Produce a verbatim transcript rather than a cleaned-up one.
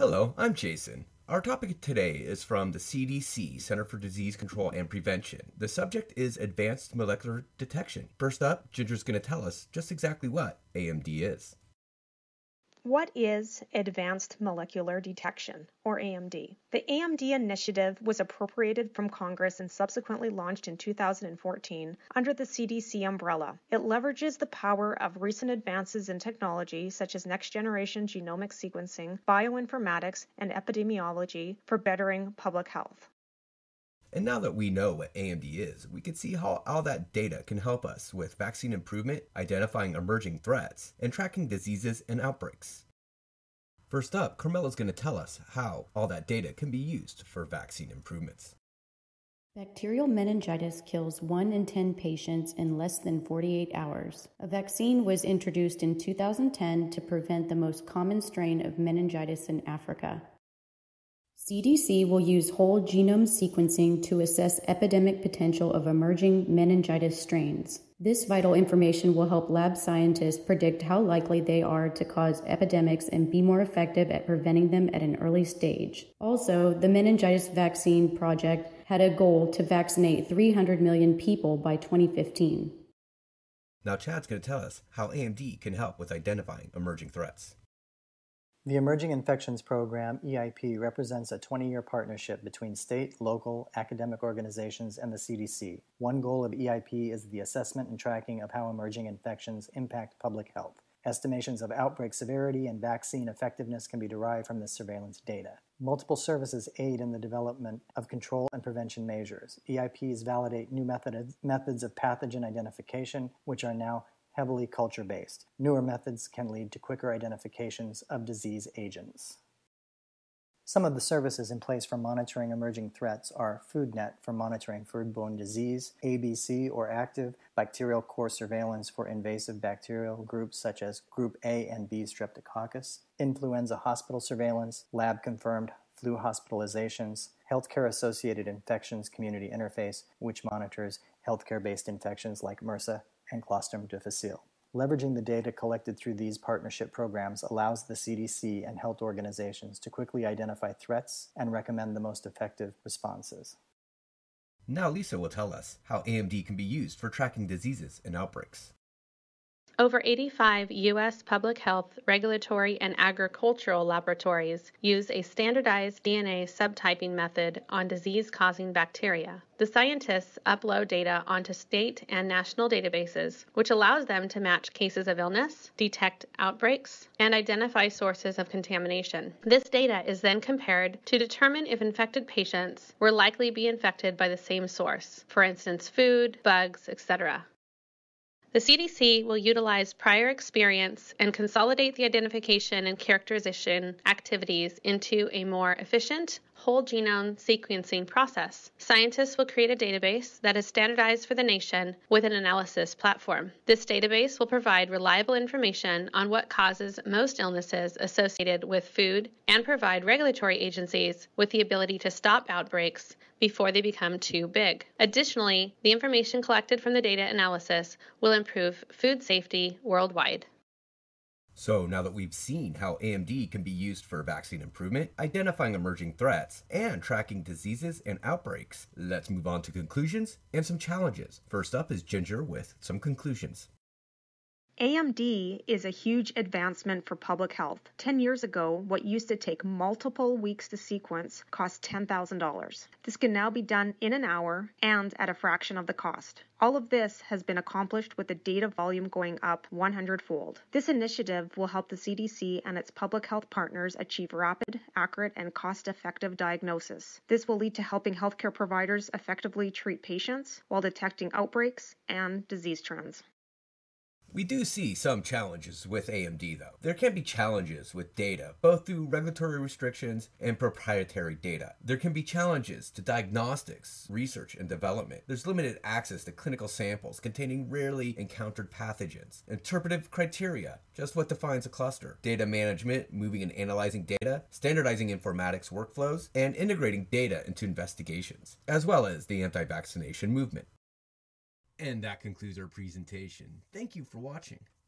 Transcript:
Hello, I'm Jason. Our topic today is from the C D C, Center for Disease Control and Prevention. The subject is advanced molecular detection. First up, Ginger's going to tell us just exactly what A M D is. What is Advanced Molecular Detection, or A M D? The A M D initiative was appropriated from Congress and subsequently launched in two thousand fourteen under the C D C umbrella. It leverages the power of recent advances in technology such as next-generation genomic sequencing, bioinformatics, and epidemiology for bettering public health. And now that we know what A M D is, we can see how all that data can help us with vaccine improvement, identifying emerging threats, and tracking diseases and outbreaks. First up, Carmela's going to tell us how all that data can be used for vaccine improvements. Bacterial meningitis kills one in ten patients in less than forty-eight hours. A vaccine was introduced in two thousand ten to prevent the most common strain of meningitis in Africa. C D C will use whole genome sequencing to assess epidemic potential of emerging meningitis strains. This vital information will help lab scientists predict how likely they are to cause epidemics and be more effective at preventing them at an early stage. Also, the Meningitis Vaccine Project had a goal to vaccinate three hundred million people by twenty fifteen. Now Chad's going to tell us how A M D can help with identifying emerging threats. The Emerging Infections Program, E I P, represents a twenty-year partnership between state, local, academic organizations, and the C D C. One goal of E I P is the assessment and tracking of how emerging infections impact public health. Estimations of outbreak severity and vaccine effectiveness can be derived from this surveillance data. Multiple services aid in the development of control and prevention measures. E I Ps validate new methods, methods of pathogen identification, which are now heavily culture-based. Newer methods can lead to quicker identifications of disease agents. Some of the services in place for monitoring emerging threats are FoodNet for monitoring foodborne disease, A B C or active bacterial core surveillance for invasive bacterial groups such as Group A and B streptococcus, influenza hospital surveillance, lab-confirmed flu hospitalizations, healthcare-associated infections community interface, which monitors healthcare-based infections like MRSA and Clostridium difficile. Leveraging the data collected through these partnership programs allows the C D C and health organizations to quickly identify threats and recommend the most effective responses. Now Lisa will tell us how A M D can be used for tracking diseases and outbreaks. Over eighty-five U S public health, regulatory, and agricultural laboratories use a standardized D N A subtyping method on disease-causing bacteria. The scientists upload data onto state and national databases, which allows them to match cases of illness, detect outbreaks, and identify sources of contamination. This data is then compared to determine if infected patients were likely to be infected by the same source, for instance, food, bugs, et cetera. The C D C will utilize prior experience and consolidate the identification and characterization activities into a more efficient whole genome sequencing process. Scientists will create a database that is standardized for the nation with an analysis platform. This database will provide reliable information on what causes most illnesses associated with food and provide regulatory agencies with the ability to stop outbreaks before they become too big. Additionally, the information collected from the data analysis will improve food safety worldwide. So now that we've seen how A M D can be used for vaccine improvement, identifying emerging threats, and tracking diseases and outbreaks, let's move on to conclusions and some challenges. First up is Ginger with some conclusions. A M D is a huge advancement for public health. Ten years ago, what used to take multiple weeks to sequence cost ten thousand dollars. This can now be done in an hour and at a fraction of the cost. All of this has been accomplished with the data volume going up one hundred fold. This initiative will help the C D C and its public health partners achieve rapid, accurate, and cost-effective diagnosis. This will lead to helping healthcare providers effectively treat patients while detecting outbreaks and disease trends. We do see some challenges with A M D though. There can be challenges with data, both through regulatory restrictions and proprietary data. There can be challenges to diagnostics, research, and development. There's limited access to clinical samples containing rarely encountered pathogens. Interpretive criteria, just what defines a cluster. Data management, moving and analyzing data, standardizing informatics workflows, and integrating data into investigations, as well as the anti-vaccination movement. And that concludes our presentation. Thank you for watching.